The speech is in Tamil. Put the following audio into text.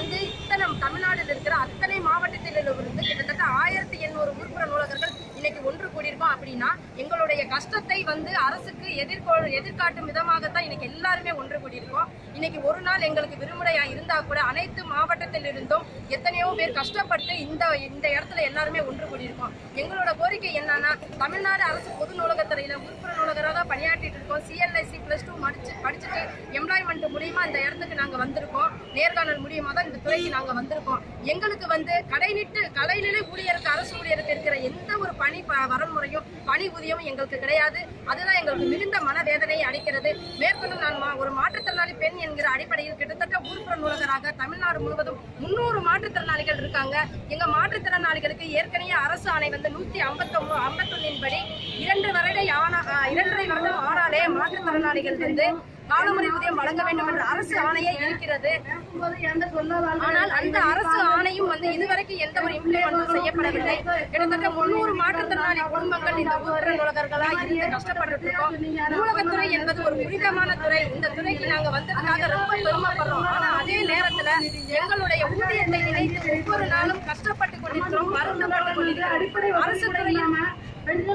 வந்து இத்தனை தமிழ்நாட்டில் இருக்கிற அத்தனை மாவட்டத்திலிருந்து கிட்டத்தட்ட 1800 உறுப்புற நூலகர்கள் இன்னைக்கு ஒன்று கூடியிருக்கோம் அப்படின்னா எங்களுடைய கஷ்டத்தை வந்து அரசுக்கு எதிர்காட்டும் விதமாகத்தான் இன்னைக்கு எல்லாருமே ஒன்று கூடியிருக்கோம். இன்னைக்கு ஒரு நாள் எங்களுக்கு விடுமுறையா இருந்தா கூட அனைத்து மாவட்டத்தில் இருந்தும் எத்தனையோ பேர் கஷ்டப்பட்டு இந்த இடத்துல எல்லாருமே ஒன்று கூடியிருக்கோம். எங்களோட கோரிக்கை என்னன்னா, தமிழ்நாடு அரசு பொது நூலகத்துறையில உறுப்புற நூலகராக பணியாற்றிட்டு இருக்கோம். CLIC +2 படிச்சுட்டு எம்ப்ளாய்மெண்ட் மூலியமா இந்த இடத்துக்கு நாங்க வந்திருக்கோம். நேர்காணல் மூலியமா தான் இந்த துறைக்கு நாங்க வந்திருக்கோம். எங்களுக்கு வந்து கலைநிலை ஊழியருக்கு அரசு ஊழியருக்கு இருக்கிற எந்த ஒரு பணி வரன்முறையும் பணி ஊதியமும் எங்களுக்கு கிடையாது. அதுதான் எங்களுக்கு மிகுந்த மனவேதனையை அளிக்கிறது. மேற்கொண்டு நான் ஒரு மாற்றுத்திறனாளி பெண் என்கிற அடிப்படையில் கிட்டத்தட்ட உறுப்புற நூலகராக தமிழ்நாடு முழுவதும் 300 மாற்றுத்திறனாளிகள் இருக்காங்க. எங்க மாற்றுத்திறனாளிகளுக்கு ஏற்கனவே அரசு ஆணை வந்து 151 படி 2 வருடம் ஆனாலே மாற்றுத்திறனாளிகள் வந்து காலமுறை ஊதியம் வழங்க வேண்டும் என்ற அரசு ஆணையே இருக்கிறது. ஆனால் அந்த அரசு ஆணையும் வந்து இதுவரைக்கும் எந்த ஒரு இம்ப்ளிமெண்ட் செய்யப்படவில்லை. கிட்டத்தட்ட 300 மாற்றுத்திறனாளி குடும்பங்கள் இந்த உறுப்புற நூலகர்களாக இருந்து கஷ்டப்பட்டு இருக்கோம். நூலகத்துறை என்பது ஒரு புனிதமான துறை. இந்த துறைக்கு நாங்க வந்ததுக்காக ரொம்ப பெருமைப்படுறோம். ஆனா அதே நேரத்துல எங்களுடைய ஊதியத்தை நினைத்து ஒவ்வொரு நாளும் கஷ்டப்பட்டு கொண்டிருக்கிறோம், வருத்தப்பட்டு கொண்டிருக்கிறோம். அரசு துறையில்